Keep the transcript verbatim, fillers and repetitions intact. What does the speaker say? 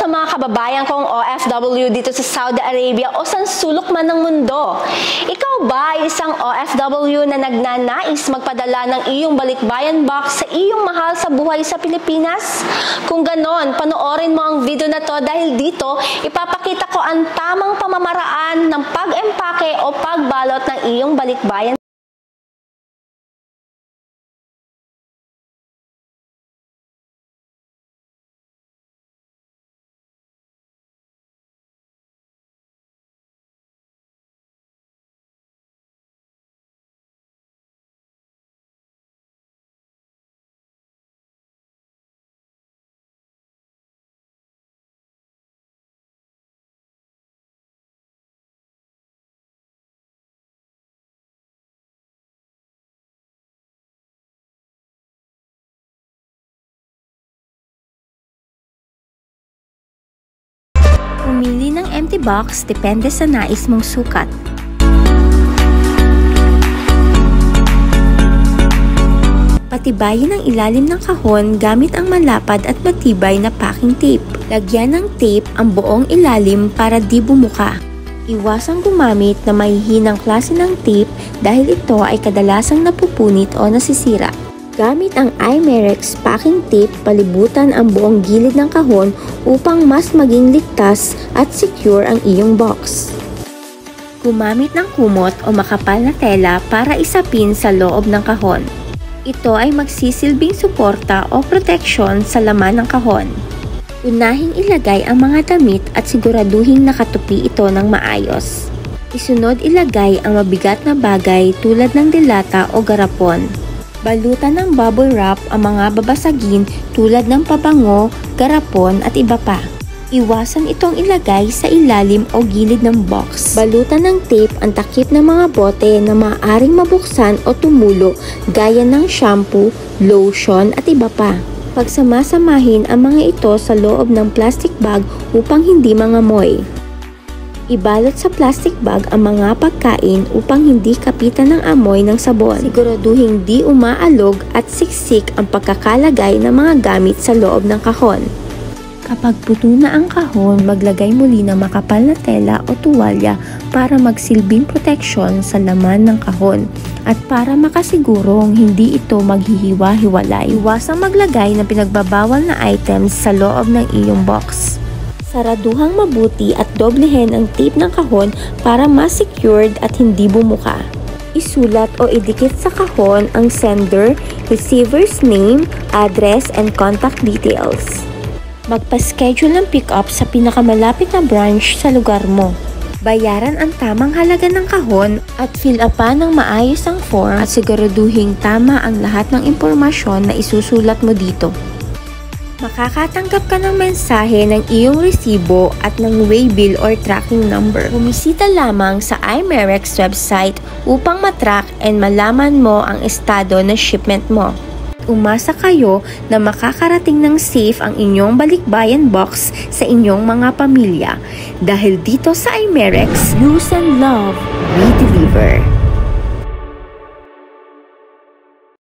sa mga kababayan kong O F W dito sa Saudi Arabia o sa sulok man ng mundo. Ikaw ba ay isang O F W na nagnanais magpadala ng iyong balikbayan box sa iyong mahal sa buhay sa Pilipinas? Kung ganon, panoorin mo ang video na to dahil dito ipapakita ko ang tamang pamamaraan ng pag-empake o pagbalot ng iyong balikbayan. Pumili ng empty box depende sa nais mong sukat. Patibayin ang ilalim ng kahon gamit ang malapad at matibay na packing tape. Lagyan ng tape ang buong ilalim para di bumuka. Iwasang gumamit na mahihinang klase ng tape dahil ito ay kadalasang napupunit o nasisira. Gamit ang Imerex packing tape, palibutan ang buong gilid ng kahon upang mas maging ligtas at secure ang iyong box. Gumamit ng kumot o makapal na tela para isapin sa loob ng kahon. Ito ay magsisilbing suporta o proteksyon sa laman ng kahon. Unahing ilagay ang mga damit at siguraduhing nakatupi ito ng maayos. Isunod ilagay ang mabigat na bagay tulad ng dilata o garapon. Balutan ng bubble wrap ang mga babasagin tulad ng pabango, garapon at iba pa. Iwasan itong ilagay sa ilalim o gilid ng box. Balutan ng tape ang takip ng mga bote na maaaring mabuksan o tumulo gaya ng shampoo, lotion at iba pa. Pagsamasamahin ang mga ito sa loob ng plastic bag upang hindi mangamoy. Ibalot sa plastic bag ang mga pagkain upang hindi kapitan ng amoy ng sabon. Siguraduhing di umaalog at siksik ang pagkakalagay ng mga gamit sa loob ng kahon. Kapag puto na ang kahon, maglagay muli ng makapal na tela o tuwalya para magsilbing proteksyon sa laman ng kahon at para makasigurong hindi ito maghihiwa-hiwalay. Iwasang maglagay ng pinagbabawal na items sa loob ng iyong box. Saraduhang mabuti at doblehin ang tape ng kahon para mas secured at hindi bumuka. Isulat o idikit sa kahon ang sender, receiver's name, address, and contact details. Magpa-schedule ng pick-up sa pinakamalapit na branch sa lugar mo. Bayaran ang tamang halaga ng kahon at fill upan ng maayos ang form at siguraduhing tama ang lahat ng impormasyon na isusulat mo dito. Makakatanggap ka ng mensahe ng iyong resibo at ng waybill or tracking number. Bumisita lamang sa Imerex website upang matrack and malaman mo ang estado ng shipment mo. Umasa kayo na makakarating ng safe ang inyong balikbayan box sa inyong mga pamilya. Dahil dito sa Imerex, use and love, we deliver.